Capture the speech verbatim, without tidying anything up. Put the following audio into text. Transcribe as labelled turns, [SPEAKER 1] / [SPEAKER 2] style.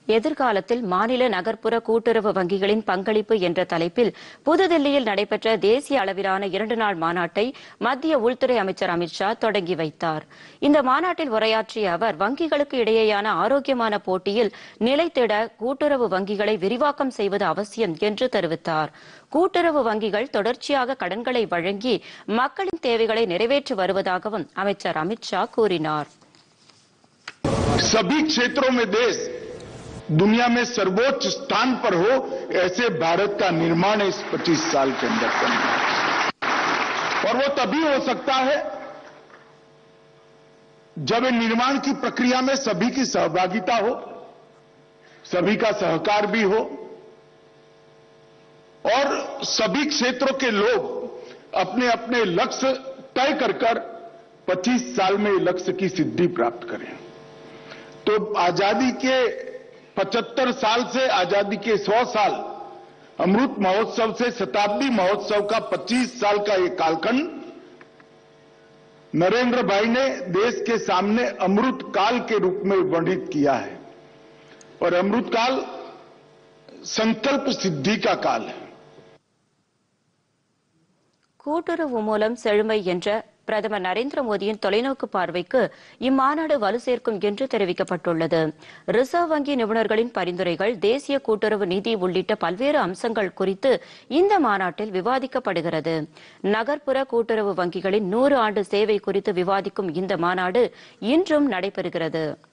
[SPEAKER 1] எதிர்காலத்தில் மாநில நகர்ப்புற கூட்டுறவு வங்கிகளின் பங்களிப்பு என்ற தலைப்பில் புதுதில்லியில் நடைபெற்ற தேசிய அளவிலான இரண்டு நாள் மாநாட்டை மத்திய உள்துறை அமைச்சர் அமித் ஷா தொடங்கி வைத்தார். இந்த மாநாட்டில் உரையாற்றிய அவர், வங்கிகளுக்கு இடையேயான ஆரோக்கியமான போட்டியில் நிலைத்திட கூட்டுறவு வங்கிகளை விரிவாக்கம் செய்வது அவசியம் என்று தெரிவித்தார். கூட்டுறவு வங்கிகள் தொடர்ச்சியாக கடன்களை வழங்கி மக்களின் தேவைகளை நிறைவேற்றி வருவதாகவும் அமைச்சர் அமித் ஷா கூறினார்.
[SPEAKER 2] सभी क्षेत्रों में देश दुनिया में सर्वोच्च स्थान पर हो, ऐसे भारत का निर्माण इस पच्चीस साल के अंदर करना है। और वो तभी हो सकता है जब निर्माण की प्रक्रिया में सभी की सहभागिता हो, सभी का सहकार भी हो और सभी क्षेत्रों के लोग अपने अपने लक्ष्य तय कर कर पच्चीस साल में लक्ष्य की सिद्धि प्राप्त करें। तो आजादी के पचहत्तर साल से आजादी के सौ साल, अमृत महोत्सव से शताब्दी महोत्सव का पच्चीस साल का ये कालखंड नरेंद्र भाई ने देश के सामने अमृत काल के रूप में वर्णित किया है और अमृत काल संकल्प सिद्धि का काल है.
[SPEAKER 1] கூட்டுறவு மூலம் செழுமை என்ற பிரதமர் நரேந்திர மோடியின் தொலைநோக்கு பார்வைக்கு இம்மாநாடு வலு சேர்க்கும் என்று தெரிவிக்கப்பட்டுள்ளது. ரிசர்வ் வங்கி நிபுணர்களின் பரிந்துரைகள், தேசிய கூட்டுறவு நிதி உள்ளிட்ட பல்வேறு அம்சங்கள் குறித்து இந்த மாநாட்டில் விவாதிக்கப்படுகிறது. நகர்ப்புற கூட்டுறவு வங்கிகளின் நூறு ஆண்டு சேவை குறித்து விவாதிக்கும் இந்த மாநாடு இன்றும் நடைபெறுகிறது.